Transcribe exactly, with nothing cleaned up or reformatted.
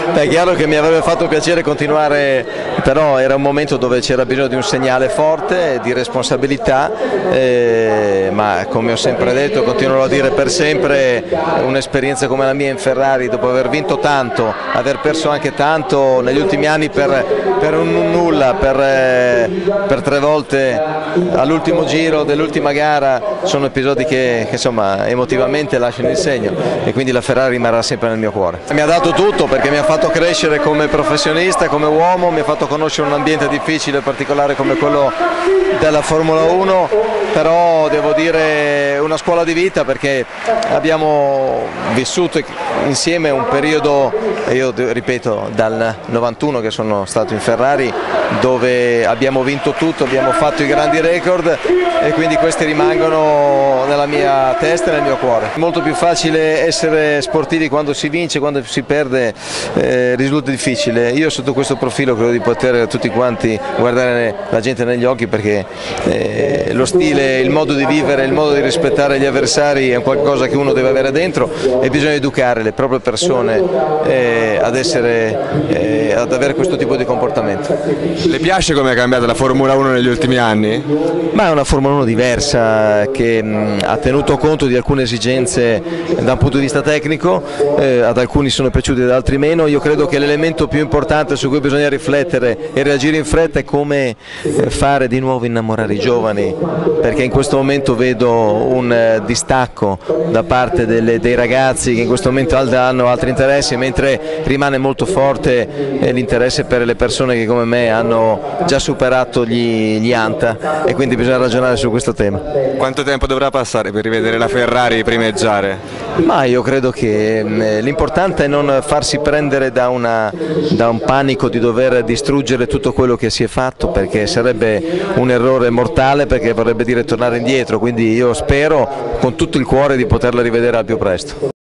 Beh, è chiaro che mi avrebbe fatto piacere continuare, però era un momento dove c'era bisogno di un segnale forte, di responsabilità, eh, ma come ho sempre detto, continuerò a dire per sempre, un'esperienza come la mia in Ferrari, dopo aver vinto tanto, aver perso anche tanto negli ultimi anni per, per un nulla, per, eh, per tre volte all'ultimo giro dell'ultima gara, sono episodi che, che insomma emotivamente lasciano il segno, e quindi la Ferrari rimarrà sempre nel mio cuore. Mi ha dato tutto, perché mi ha fatto crescere come professionista, come uomo, mi ha fatto conoscere un ambiente difficile, particolare come quello della Formula uno, però devo dire una scuola di vita, perché abbiamo vissuto insieme un periodo, io ripeto, dal novantuno che sono stato in Ferrari, dove abbiamo vinto tutto, abbiamo fatto i grandi record, e quindi questi rimangono nella mia testa e nel mio cuore. È molto più facile essere sportivi quando si vince, quando si perde eh, risulta difficile. Io sotto questo profilo credo di poter tutti quanti guardare la gente negli occhi, perché eh, lo stile, il modo di vivere, il modo di rispettare gli avversari è qualcosa che uno deve avere dentro, e bisogna educare le proprie persone eh, ad essere, eh, ad avere questo tipo di comportamento. Le piace come è cambiata la Formula uno negli ultimi anni? Ma è una Formula uno diversa, che mh, ha tenuto conto di alcune esigenze da un punto di vista tecnico, eh, ad alcuni sono piaciuti, ad altri meno. Io credo che l'elemento più importante su cui bisogna riflettere e reagire in fretta è come eh, fare di nuovo innamorare i giovani, perché in questo momento vedo un eh, distacco da parte delle, dei ragazzi che in questo momento hanno altri interessi, mentre rimane molto forte eh, l'interesse per le persone che come me hanno già superato gli, gli ANTA, e quindi bisogna ragionare su questo tema. Quanto tempo dovrà passare per rivedere la Ferrari primeggiare? Ma io credo che l'importante è non farsi prendere da, una, da un panico di dover distruggere tutto quello che si è fatto, perché sarebbe un errore mortale, perché vorrebbe dire tornare indietro, quindi io spero con tutto il cuore di poterla rivedere al più presto.